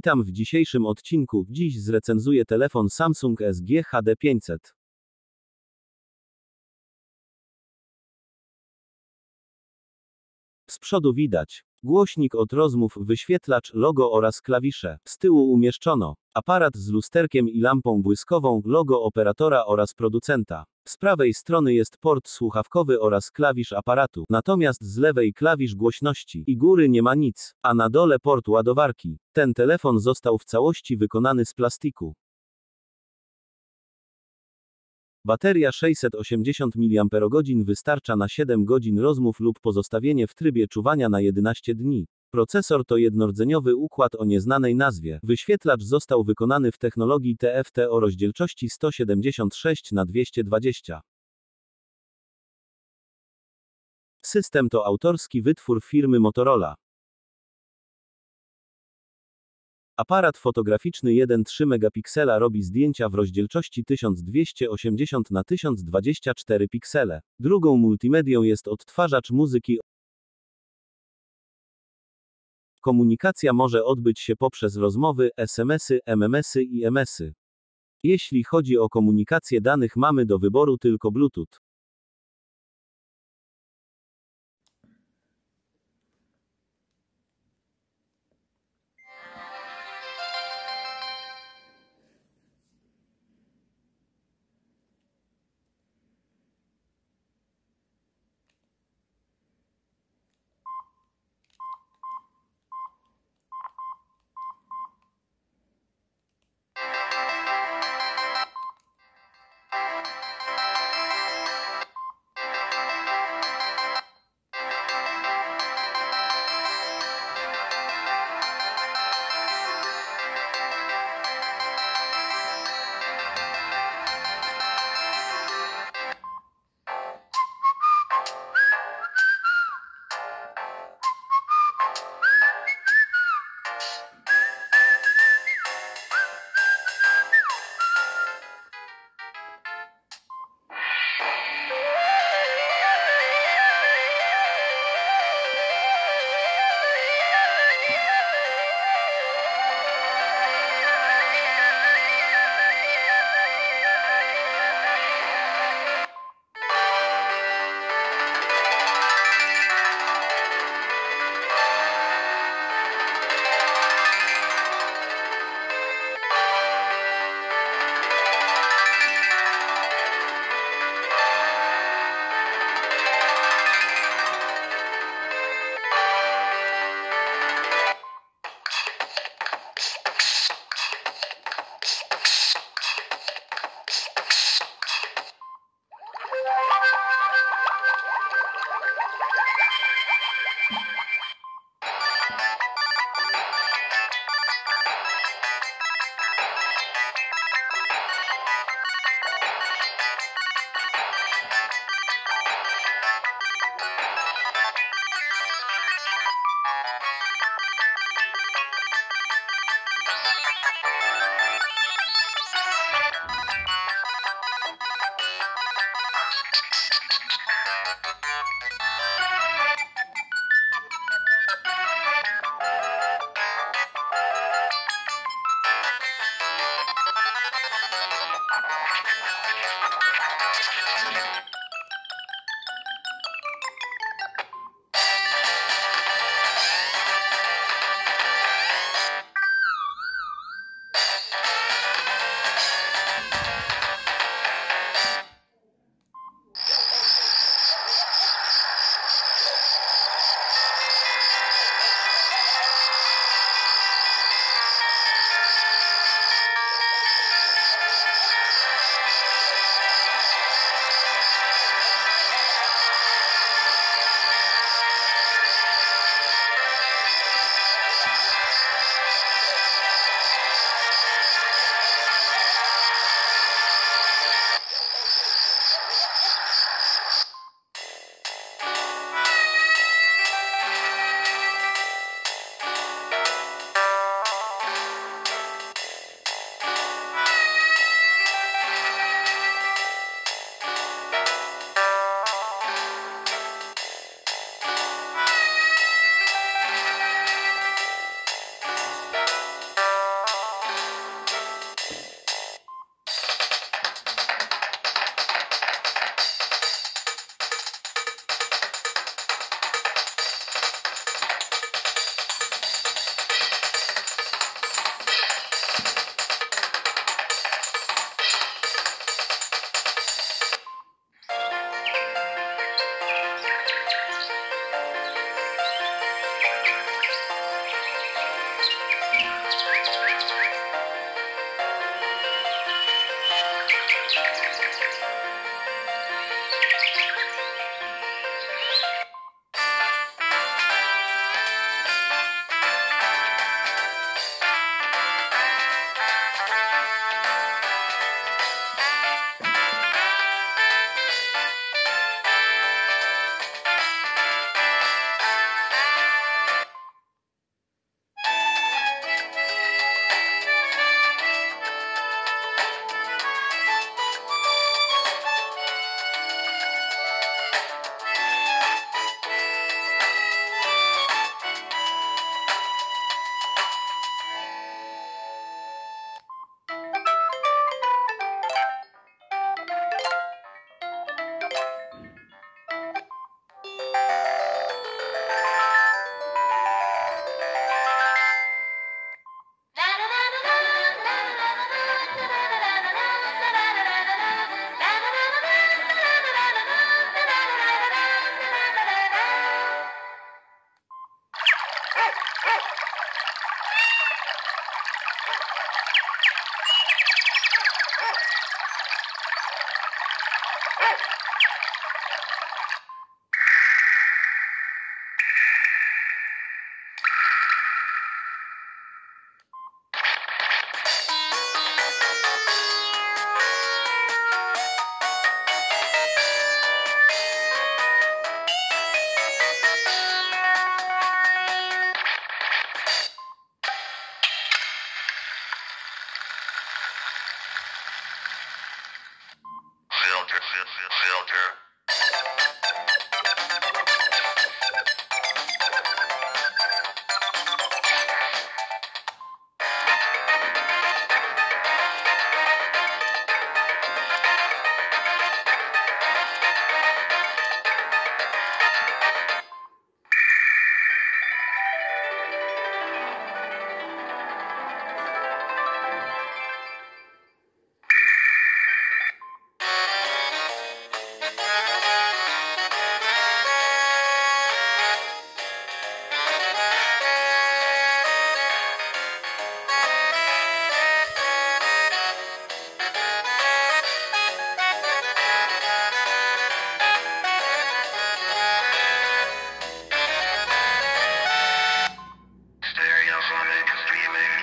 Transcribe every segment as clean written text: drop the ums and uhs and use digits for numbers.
Witam w dzisiejszym odcinku. Dziś zrecenzuję telefon Samsung SG HD 500. Z przodu widać głośnik od rozmów, wyświetlacz, logo oraz klawisze. Z tyłu umieszczono aparat z lusterkiem i lampą błyskową, logo operatora oraz producenta. Z prawej strony jest port słuchawkowy oraz klawisz aparatu, natomiast z lewej klawisz głośności i góry nie ma nic, a na dole port ładowarki. Ten telefon został w całości wykonany z plastiku. Bateria 680 mAh wystarcza na 7 godzin rozmów lub pozostawienie w trybie czuwania na 11 dni. Procesor to jednordzeniowy układ o nieznanej nazwie. Wyświetlacz został wykonany w technologii TFT o rozdzielczości 176:220. System to autorski wytwór firmy Motorola. Aparat fotograficzny 1,3 megapiksela robi zdjęcia w rozdzielczości 1280x1024 piksele. Drugą multimedią jest odtwarzacz muzyki. Komunikacja może odbyć się poprzez rozmowy, SMS-y, MMS-y i MS-y. Jeśli chodzi o komunikację danych, mamy do wyboru tylko Bluetooth. Stereophonic streaming.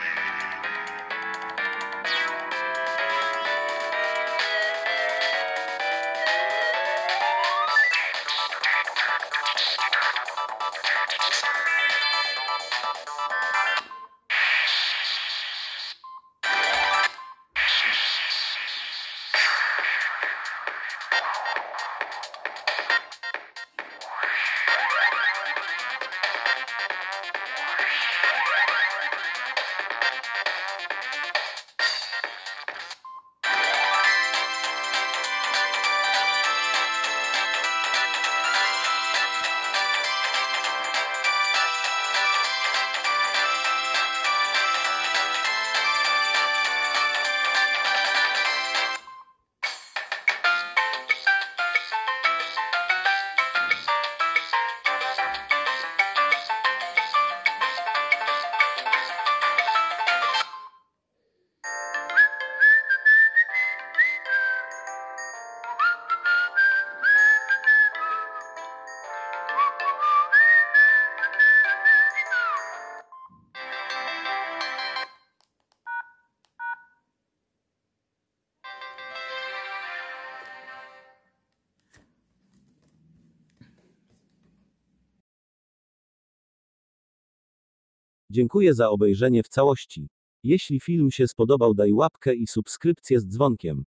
Dziękuję za obejrzenie w całości. Jeśli film się spodobał, daj łapkę i subskrypcję z dzwonkiem.